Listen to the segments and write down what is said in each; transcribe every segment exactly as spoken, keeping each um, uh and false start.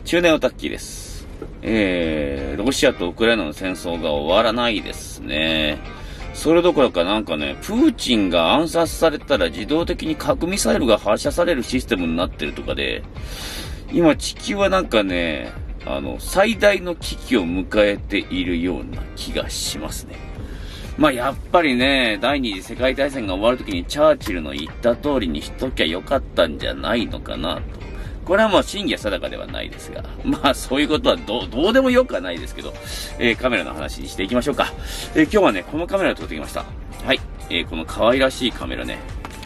中年オタッキーです。えー、ロシアとウクライナの戦争が終わらないですね。それどころかなんかね、プーチンが暗殺されたら自動的に核ミサイルが発射されるシステムになってるとかで、今地球はなんかね、あの、最大の危機を迎えているような気がしますね。まあやっぱりね、第二次世界大戦が終わるときにチャーチルの言った通りにしときゃよかったんじゃないのかなと。これはもう真偽定かではないですが、まあそういうことはどう、どうでもよくはないですけど、えー、カメラの話にしていきましょうか。えー、今日はね、このカメラを撮ってきました。はい。えー、この可愛らしいカメラね。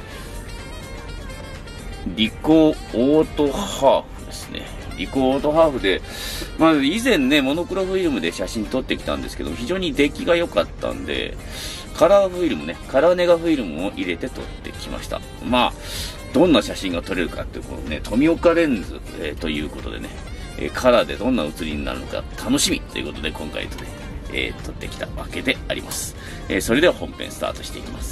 リコーオートハーフですね。リコーオートハーフで、まあ以前ね、モノクロフィルムで写真撮ってきたんですけど、非常に出来が良かったんで、カラーフィルムね、カラーネガフィルムを入れて撮ってきました。まあ、どんな写真が撮れるかっていう、このね、富岡レンズ、えー、ということでね、えー、カラーでどんな写りになるのか楽しみということで、今回とね、えー、撮ってきたわけであります。えー、それでは本編スタートしていきます。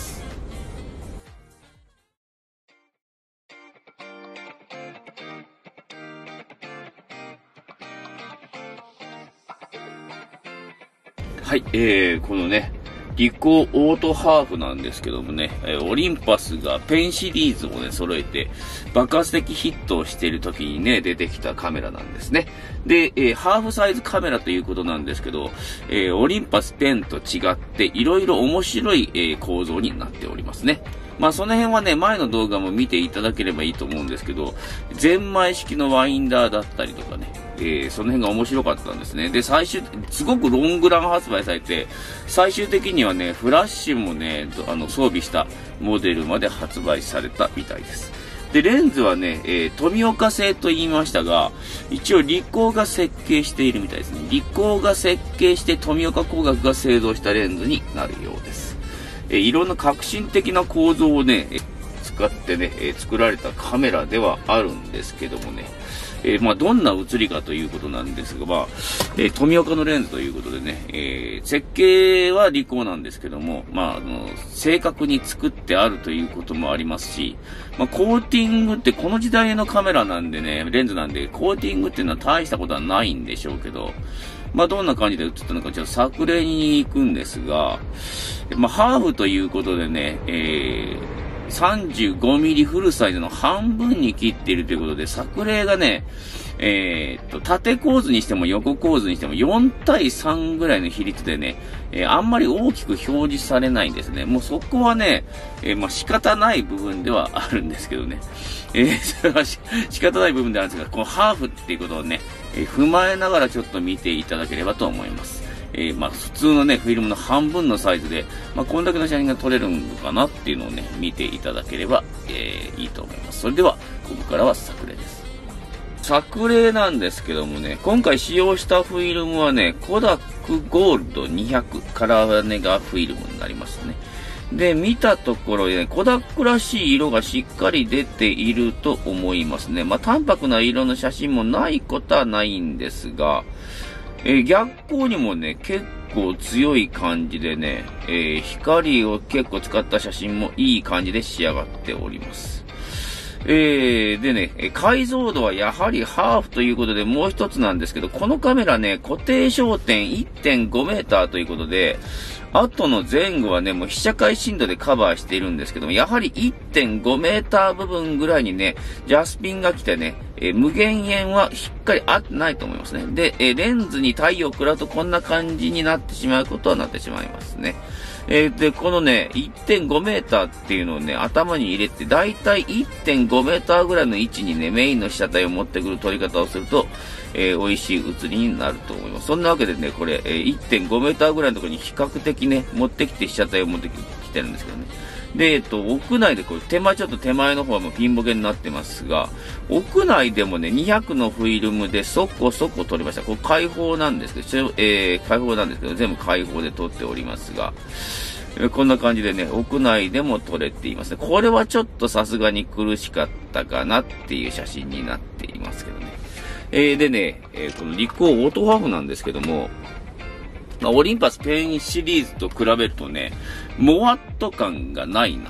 はい、えー、このね、リコーオートハーフなんですけどもね、えー、オリンパスがペンシリーズをね、揃えて、爆発的ヒットをしている時にね、出てきたカメラなんですね。で、えー、ハーフサイズカメラということなんですけど、えー、オリンパスペンと違って、いろいろ面白い、えー、構造になっておりますね。まあその辺はね、前の動画も見ていただければいいと思うんですけど、ゼンマイ式のワインダーだったりとかね、えー、その辺が面白かったんですね。で、最終、すごくロングラン発売されて、最終的にはね、フラッシュもね、あの、装備したモデルまで発売されたみたいです。で、レンズはね、えー、富岡製と言いましたが、一応リコーが設計しているみたいですね。リコーが設計して富岡工学が製造したレンズになるようです。えー、いろんな革新的な構造をね、使ってね、えー、作られたカメラではあるんですけどもね、えー、まあ、どんな写りかということなんですが、まあ、えー、富岡のレンズということでね、えー、設計はリコーなんですけども、まあ、あの、正確に作ってあるということもありますし、まあ、コーティングってこの時代のカメラなんでね、レンズなんで、コーティングっていうのは大したことはないんでしょうけど、まあ、どんな感じで写ったのかちょっと作例に行くんですが、まあ、ハーフということでね、えー、さんじゅうごミリ フルサイズの半分に切っているということで、作例がね、えー、っと、縦構図にしても横構図にしてもよんたいさんぐらいの比率でね、えー、あんまり大きく表示されないんですね。もうそこはね、えー、まあ仕方ない部分ではあるんですけどね。えー、それは仕方ない部分であるんですが、このハーフっていうことをね、えー、踏まえながらちょっと見ていただければと思います。えー、まあ普通のね、フィルムの半分のサイズで、まあこんだけの写真が撮れるのかなっていうのをね、見ていただければ、えー、いいと思います。それでは、ここからは作例です。作例なんですけどもね、今回使用したフィルムはね、コダックゴールドにひゃくカラーネガフィルムになりますね。で、見たところで、ね、コダックらしい色がしっかり出ていると思いますね。まあ淡白な色の写真もないことはないんですが、えー、逆光にもね、結構強い感じでね、えー、光を結構使った写真もいい感じで仕上がっております。えー、でね、解像度はやはりハーフということでもう一つなんですけど、このカメラね、固定焦点 いってんごメーターということで、後の前後はね、もう被写界深度でカバーしているんですけども、やはり いってんごメーター部分ぐらいにね、ジャスピンが来てね、えー、無限遠はしっかり合ってないと思いますね。で、えー、レンズに太陽を食らうとこんな感じになってしまうことはなってしまいますね。えー、で、このね、いってんごメーターっていうのをね、頭に入れて、だいたい いってんごメーターぐらいの位置にね、メインの被写体を持ってくる撮り方をすると、えー、美味しい写りになると思います。そんなわけでね、これ、えー、いってんごメーターぐらいのところに比較的ね、持ってきて被写体を持ってきてるんですけどね。で、えっと、屋内でこれ、手前、ちょっと手前の方はもうピンボケになってますが、屋内でもね、にひゃくのフィルムでそこそこ撮りました。これ開放なんですけど、えー、開放なんですけど、全部開放で撮っておりますが、こんな感じでね、屋内でも撮れていますね。これはちょっとさすがに苦しかったかなっていう写真になっていますけどね。えー、でね、えー、このリコーオートハーフなんですけども、まあ、オリンパスペンシリーズと比べるとね、モワッと感がないなと。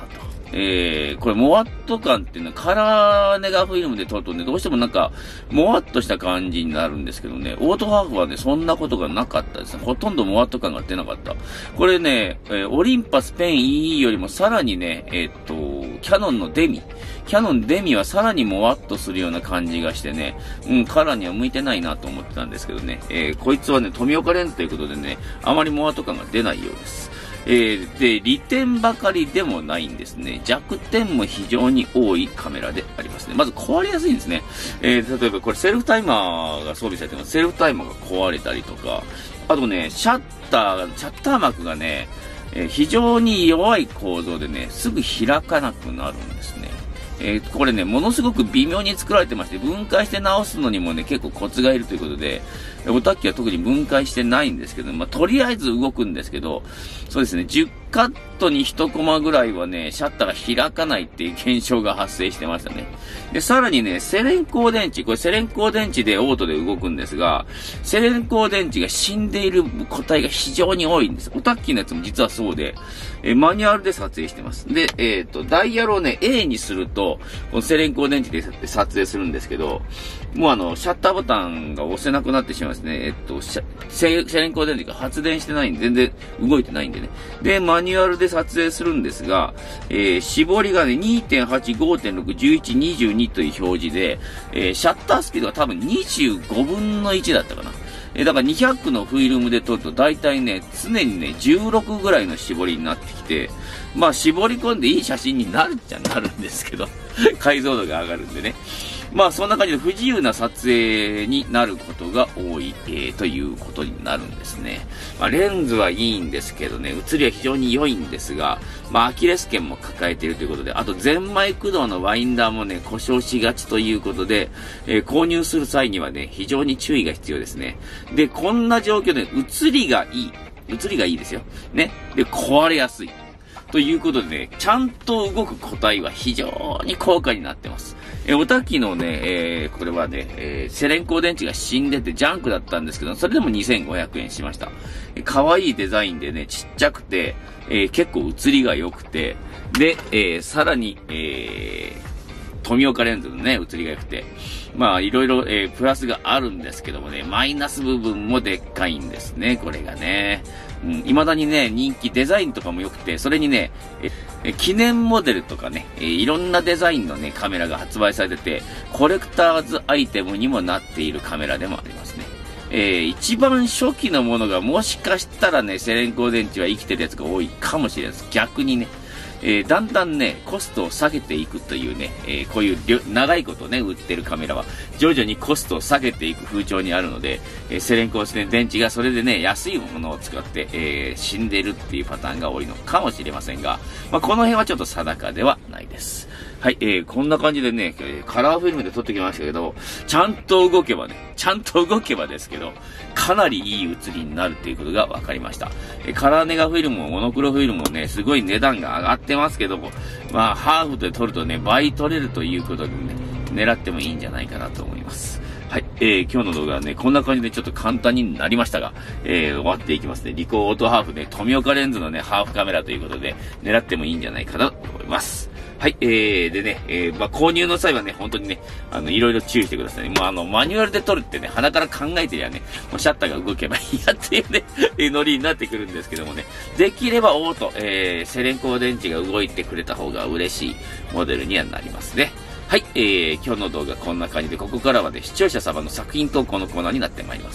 えー、これ、もわっと感っていうのは、カラーネガフィルムで撮るとね、どうしてもなんか、もわっとした感じになるんですけどね、オートハーフはね、そんなことがなかったですね。ほとんどもわっと感が出なかった。これね、えー、オリンパスペン イーイー よりもさらにね、えー、っと、キャノンのデミ。キャノンデミはさらにもわっとするような感じがしてね、うん、カラーには向いてないなと思ってたんですけどね、えー、こいつはね、富岡レンズということでね、あまりもわっと感が出ないようです。えー、で、利点ばかりでもないんですね。弱点も非常に多いカメラでありますね。まず壊れやすいんですね。えー、例えばこれセルフタイマーが装備されてます。セルフタイマーが壊れたりとか、あとね、シャッター、シャッター幕がね、えー、非常に弱い構造でね、すぐ開かなくなるんですね。えー、これね、ものすごく微妙に作られてまして、分解して直すのにもね、結構コツがいるということで、オタッキーは特に分解してないんですけど、まあ、とりあえず動くんですけど、そうですね、じゅっカットにいちコマぐらいはね、シャッターが開かないっていう現象が発生してましたね。で、さらにね、セレン光電池、これセレン光電池でオートで動くんですが、セレン光電池が死んでいる個体が非常に多いんです。オタッキーのやつも実はそうで、えマニュアルで撮影してます。で、えっと、ダイヤルをね、A にすると、このセレン光電池で撮影するんですけど、もうあの、シャッターボタンが押せなくなってしまいますね。えっと、セレン光電池が発電してないんで、全然動いてないんでね。で、マニュアルで撮影するんですが、えー、絞りがね、にてんはち、ごてんろく、じゅういち、にじゅうにという表示で、えー、シャッタースピードが多分にじゅうごぶんのいちだったかな。えー、だからにひゃくのフィルムで撮ると大体ね、常にね、じゅうろくぐらいの絞りになってきて、まあ、絞り込んでいい写真になるっちゃなるんですけど、解像度が上がるんでね。まあそんな感じで不自由な撮影になることが多い、えー、ということになるんですね。まあレンズはいいんですけどね、写りは非常に良いんですが、まあアキレス腱も抱えているということで、あとゼンマイ駆動のワインダーもね、故障しがちということで、えー、購入する際にはね、非常に注意が必要ですね。で、こんな状況で写りがいい。写りがいいですよ。ね。で、壊れやすい。ということでね、ちゃんと動く個体は非常に高価になってます。えー、オタキのね、えー、これはね、えー、セレン光電池が死んでてジャンクだったんですけど、それでもにせんごひゃくえんしました。えー、可愛いデザインでね、ちっちゃくて、えー、結構写りが良くて、で、えー、さらに、えー、富岡レンズのね、写りが良くて、まあ、いろいろ、えー、プラスがあるんですけどもね、マイナス部分もでっかいんですね、これがね。うん、未だにね、人気、デザインとかも良くて、それにね、え、記念モデルとかね、えいろんなデザインのね、カメラが発売されてて、コレクターズアイテムにもなっているカメラでもありますね。えー、一番初期のものがもしかしたらね、セレン光電池は生きてるやつが多いかもしれないです。逆にね。えー、だんだんね、コストを下げていくというね、えー、こういう長いことね、売ってるカメラは、徐々にコストを下げていく風潮にあるので、えー、セレン光電池がそれでね、安いものを使って、えー、死んでるっていうパターンが多いのかもしれませんが、まあ、この辺はちょっと定かではないです。はい、えー、こんな感じでね、カラーフィルムで撮ってきましたけど、ちゃんと動けばね、ちゃんと動けばですけど、かなりいい写りになるっていうことが分かりました。えー、カラーネガフィルムもモノクロフィルムもね、すごい値段が上がってますけども、まあ、ハーフで撮るとね、倍撮れるということでね、狙ってもいいんじゃないかなと思います。はい、えー、今日の動画はね、こんな感じでちょっと簡単になりましたが、えー、終わっていきますね。リコーオートハーフで、富岡レンズのね、ハーフカメラということで、狙ってもいいんじゃないかなと思います。はい、えー、でね、えー、まあ、購入の際はね、本当にね、あの、いろいろ注意してくださいね。もうあの、マニュアルで撮るってね、鼻から考えてりゃね、もうシャッターが動けばいいやっていうね、ノリになってくるんですけどもね、できればオート、えー、セレン光電池が動いてくれた方が嬉しいモデルにはなりますね。はい、えー、今日の動画こんな感じで、ここからはね、視聴者様の作品投稿のコーナーになってまいります。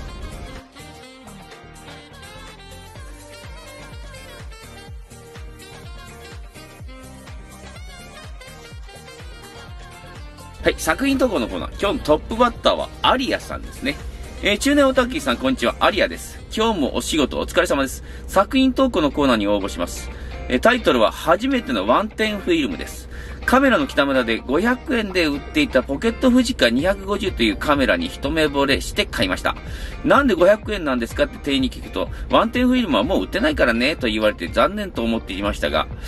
はい、作品投稿のコーナー。今日のトップバッターはアリアさんですね。えー、中年オタッキーさん、こんにちは。アリアです。今日もお仕事お疲れ様です。作品投稿のコーナーに応募します。えー、タイトルは、初めてのワンテンフィルムです。カメラの北村でごひゃくえんで売っていたポケットフジカにひゃくごじゅうというカメラに一目惚れして買いました。なんでごひゃくえんなんですかって店員に聞くと、ワンテンフィルムはもう売ってないからねと言われて残念と思っていましたが、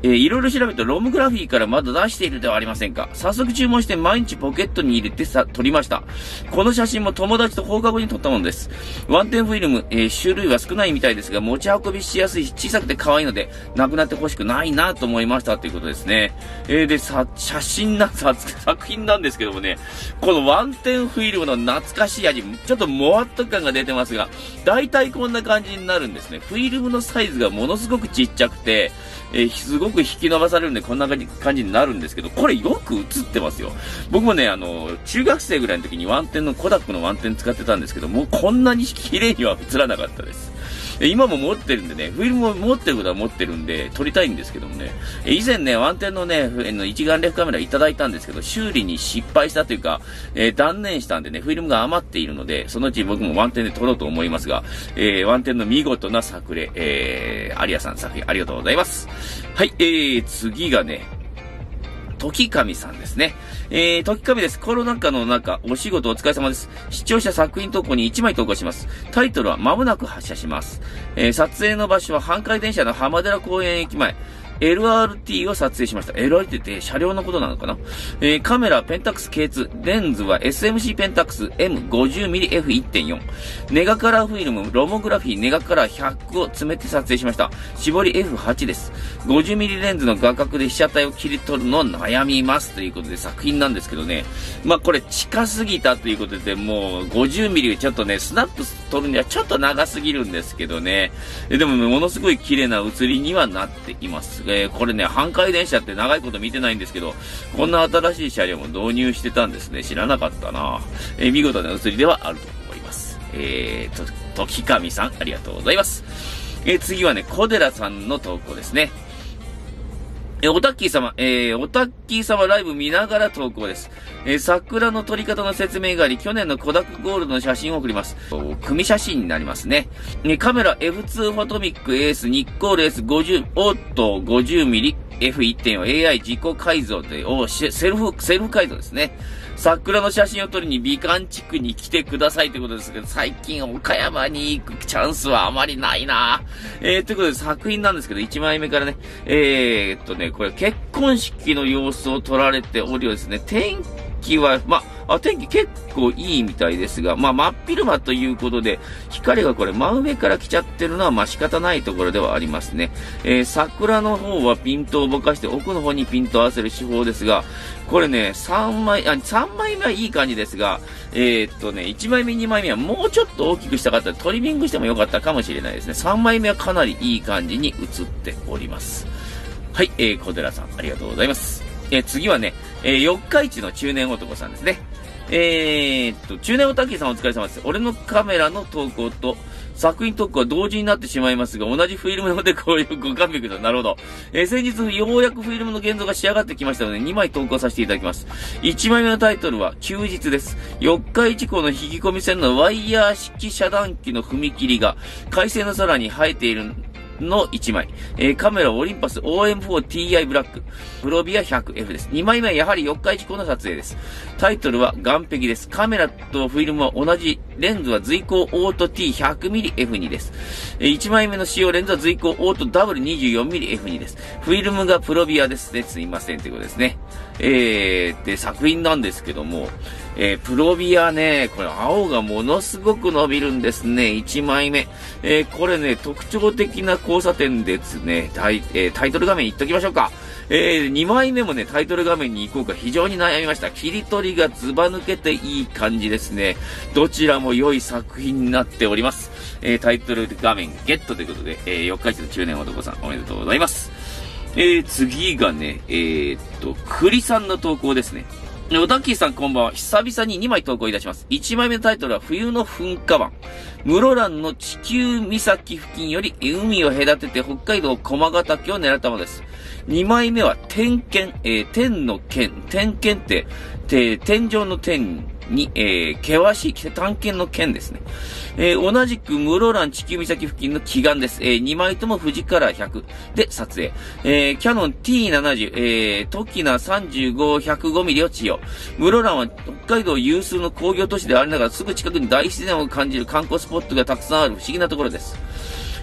えー、いろいろ調べるとロムグラフィーからまだ出しているではありませんか。早速注文して毎日ポケットに入れてさ、撮りました。この写真も友達と放課後に撮ったものです。ワンテンフィルム、えー、種類は少ないみたいですが、持ち運びしやすいし、小さくて可愛いので、なくなってほしくないなと思いましたということですね。えー、で、さ、写真な、さ、作品なんですけどもね、このワンテンフィルムの懐かしい味、ちょっともわっと感が出てますが、大体こんな感じになるんですね。フィルムのサイズがものすごくちっちゃくて、えー、すごく引き伸ばされるんでこんな感じになるんですけど、これよく映ってますよ。僕もね、あの、中学生ぐらいの時にワンテンのコダックのワンテン使ってたんですけど、もうこんなに綺麗には映らなかったです。今も持ってるんでね、フィルムを持ってることは持ってるんで、撮りたいんですけどもね、以前ね、ワンテンのね、一眼レフカメラいただいたんですけど、修理に失敗したというか、えー、断念したんでね、フィルムが余っているので、そのうち僕もワンテンで撮ろうと思いますが、えー、ワンテンの見事な作例、えー、アリアさん作品ありがとうございます。はい、えー、次がね、時神さんですね。えー、時神です。コロナ禍の中、お仕事お疲れ様です。視聴者作品投稿にいちまい投稿します。タイトルは間もなく発射します。えー、撮影の場所は阪海電車の浜寺公園駅前。エルアールティー を撮影しました。エルアールティー って車両のことなのかな。えー、カメラペンタックス ケーツー。レンズは エスエムシー ペンタックス エムごじゅうミリエフいってんよん。ネガカラーフィルム、ロモグラフィーネガカラーひゃくを詰めて撮影しました。絞り エフはち です。ごじゅうミリ レンズの画角で被写体を切り取るのを悩みますということで作品なんですけどね。まあ、これ近すぎたということで、もう ごじゅうミリ ちょっとね、スナップ撮るにはちょっと長すぎるんですけどね。でも、ね、ものすごい綺麗な写りにはなっています。えー、これね、阪海電車って長いこと見てないんですけど、こんな新しい車両も導入してたんですね。知らなかったな。えー、見事な写りではあると思います。えーと、時神さん、ありがとうございます。えー、次はね、小寺さんの投稿ですね。えー、おたっきー様、えー、おたっきー様ライブ見ながら投稿です。えー、桜の撮り方の説明があり、去年のコダックゴールドの写真を送ります。組写真になりますね。えー、カメラ エフツー フォトミックエース、ニッコール エスごじゅう、オート ごじゅうミリ、エフいってんよん エーアイ 自己改造で、おセルフ、セルフ改造ですね。桜の写真を撮りに美観地区に来てくださいということですけど、最近岡山に行くチャンスはあまりないなえー、ということで作品なんですけど、いちまいめからね、えー、っとね、これ結婚式の様子を撮られておりですね、天気は、まあ、天気結構いいみたいですが、まあ、真っ昼間ということで、光がこれ真上から来ちゃってるのは、まあ、仕方ないところではありますね。えー、桜の方はピントをぼかして奥の方にピントを合わせる手法ですが、これね、さんまい、あ、さんまいめはいい感じですが、えー、っとね、いちまいめ、にまいめはもうちょっと大きくしたかったらトリミングしてもよかったかもしれないですね。さんまいめはかなりいい感じに映っております。はい、えー、小寺さん、ありがとうございます。えー、次はね、えー、四日市の中年男さんですね。えー、っと、中年おたきさんお疲れ様です。俺のカメラの投稿と作品投稿は同時になってしまいますが、同じフィルムなのでこういうご勘弁ください。なるほど。えー、先日ようやくフィルムの現像が仕上がってきましたので、にまい投稿させていただきます。いちまいめのタイトルは休日です。四日市港の引き込み線のワイヤー式遮断機の踏切が快晴の空に生えているのいちまい。えー、カメラオリンパス オーエムフォーティーアイ ブラック。プロビア ひゃくエフ です。にまいめはやはり四日市港の撮影です。タイトルは岸壁です。カメラとフィルムは同じ。レンズは随光オート ティーひゃくミリエフツー です。えー、いちまいめの使用レンズは随光オート ダブリューにじゅうよんミリエフツー です。フィルムがプロビアですね。すいませんということですね。えー、で、作品なんですけども、えー、プロビアね、これ青がものすごく伸びるんですね。いちまいめ。えー、これね、特徴的な交差点ですね。タイ、えー、タイトル画面言っときましょうか。えー、にまいめもね、タイトル画面に行こうか非常に悩みました。切り取りがずば抜けていい感じですね。どちらも良い作品になっております。えー、タイトル画面ゲットということで、えー、四日市の中年男さんおめでとうございます。えー、次がね、えー、っと、栗さんの投稿ですね。おたっきーさんこんばんは。久々ににまい投稿いたします。いちまいめのタイトルは冬の噴火湾。室蘭の地球岬付近より海を隔てて北海道駒ヶ岳を狙ったものです。にまいめは天剣、えー、天の剣、天剣って、て天井の天に、えー、険しい、探検の剣ですね。えー、同じく室蘭地球岬付近の奇岩です。えー、にまいとも富士カラーひゃくで撮影。えー、キャノン ティーななじゅう、えー、トキナ さんじゅうご、ひゃくごミリ を使用。室蘭は北海道有数の工業都市でありながらすぐ近くに大自然を感じる観光スポットがたくさんある不思議なところです。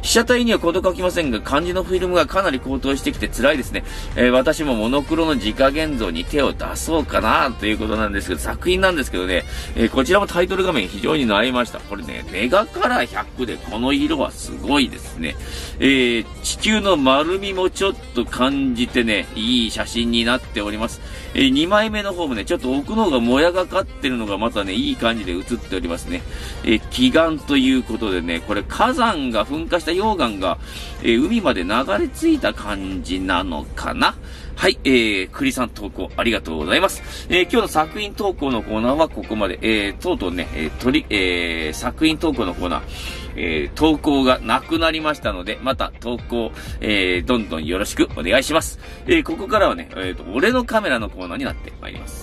被写体には事書きませんが、漢字のフィルムがかなり高騰してきて辛いですね。えー、私もモノクロの自家現像に手を出そうかなということなんですけど、作品なんですけどね、えー、こちらもタイトル画面非常に悩みました。これね、メガカラーひゃくでこの色はすごいですね。えー、地球の丸みもちょっと感じてね、いい写真になっております。えー、にまいめの方もね、ちょっと奥の方がもやがかってるのがまたね、いい感じで映っておりますね。えー、奇岩ということでね、これ火山が噴火した溶岩が、えー、海まで流れ着いた感じなのかな。はい、えー、栗さん投稿ありがとうございます。えー、今日の作品投稿のコーナーはここまで。えー、とうとうね、えー、取り、えー、作品投稿のコーナー、えー、投稿がなくなりましたので、また投稿、えー、どんどんよろしくお願いします。えー、ここからはね、えーと、俺のカメラのコーナーになってまいります。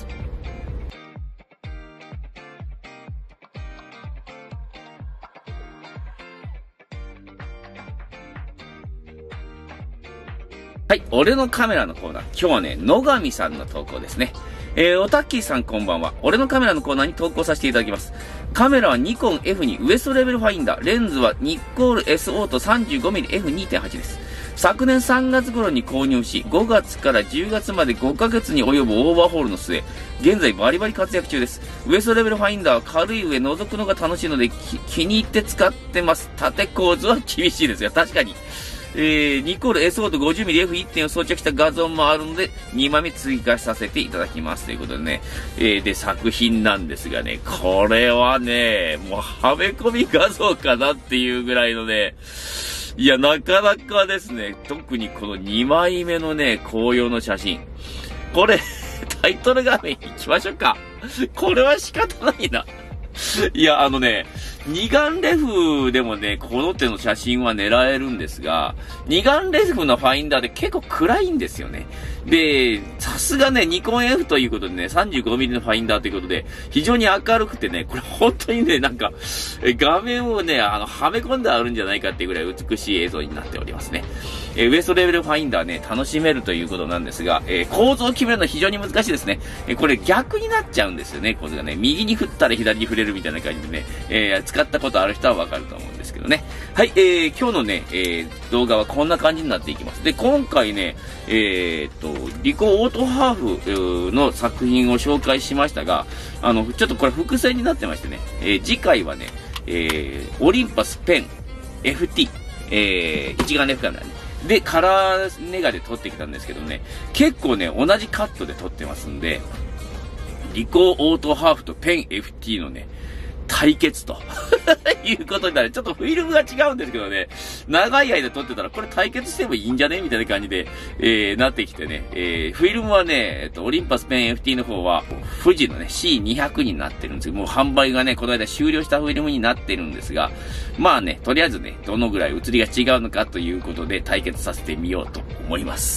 はい、俺のカメラのコーナー。今日はね、野上さんの投稿ですね。えー、おたっきーさんこんばんは。俺のカメラのコーナーに投稿させていただきます。カメラはニコン エフ にウエストレベルファインダー。レンズはニッコール エスオー と さんじゅうごミリエフにてんはち です。昨年さんがつ頃に購入し、ごがつからじゅうがつまでごかげつに及ぶオーバーホールの末、現在バリバリ活躍中です。ウエストレベルファインダーは軽い上覗くのが楽しいので気に入って使ってます。縦構図は厳しいですが、確かに。えー、ニコール エスオー と ごじゅうミリエフいってん を装着した画像もあるので、にまいめ追加させていただきます。ということでね、えー、で、作品なんですがね、これはね、もうはめ込み画像かなっていうぐらいのね、いや、なかなかですね、特にこのにまいめのね、紅葉の写真。これ、タイトル画面行きましょうか。これは仕方ないな。いや、あのね、二眼レフでもね、この手の写真は狙えるんですが、二眼レフのファインダーで結構暗いんですよね。で、さすがね、ニコン エフ ということでね、さんじゅうごミリのファインダーということで、非常に明るくてね、これ本当にね、なんか、画面をね、あの、はめ込んであるんじゃないかっていうぐらい美しい映像になっておりますね。えー、ウエストレベルファインダーね、楽しめるということなんですが、えー、構造を決めるのは非常に難しいですね。えー、これ逆になっちゃうんですよね、構図がね。右に振ったら左に振れるみたいな感じでね、えー、使ったことある人はわかると思うんですけどね。はい、えー、今日のね、えー、動画はこんな感じになっていきます。で、今回ね、えー、っと、リコーオートハーフの作品を紹介しましたが、あの、ちょっとこれ伏線になってましてね、えー、次回はね、えー、オリンパスペン エフティー、えー、一眼レフカメラね。で、カラーネガで撮ってきたんですけどね、結構ね、同じカットで撮ってますんで、リコーオートハーフとペン エフティー のね、対決ということになる。ちょっとフィルムが違うんですけどね、長い間撮ってたらこれ対決してもいいんじゃねみたいな感じで、えー、なってきてね、えー、フィルムはね、えっと、オリンパスペン エフティー の方は、富士のね、シーにひゃく になってるんですけど、もう販売がね、この間終了したフィルムになってるんですが、まあね、とりあえずね、どのぐらい写りが違うのかということで対決させてみようと思います。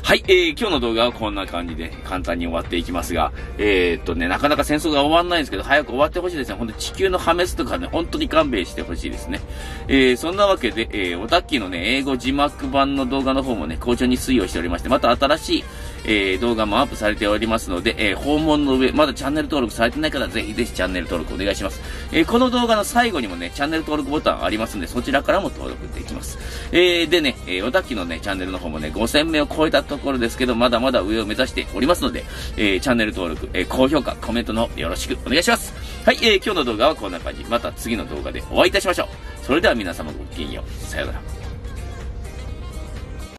はい、えー、今日の動画はこんな感じで簡単に終わっていきますが、えー、っとね、なかなか戦争が終わんないんですけど、早く終わってほしいですね。ほんと地球の破滅とかね、本当に勘弁してほしいですね。えー、そんなわけで、えー、オタッキーのね、英語字幕版の動画の方もね、好調に推移をしておりまして、また新しい、えー、動画もアップされておりますので、えー、訪問の上、まだチャンネル登録されてない方はぜひぜひチャンネル登録お願いします。えー、この動画の最後にもね、チャンネル登録ボタンありますんで、そちらからも登録できます。えー、でね、えー、オタッキーのね、チャンネルの方もね、ごせんめいを超えたところですけど、まだまだ上を目指しておりますので、えー、チャンネル登録、えー、高評価、コメントのよろしくお願いします。はい、えー、今日の動画はこんな感じ。また次の動画でお会いいたしましょう。それでは皆様ごきげんよう。さようなら。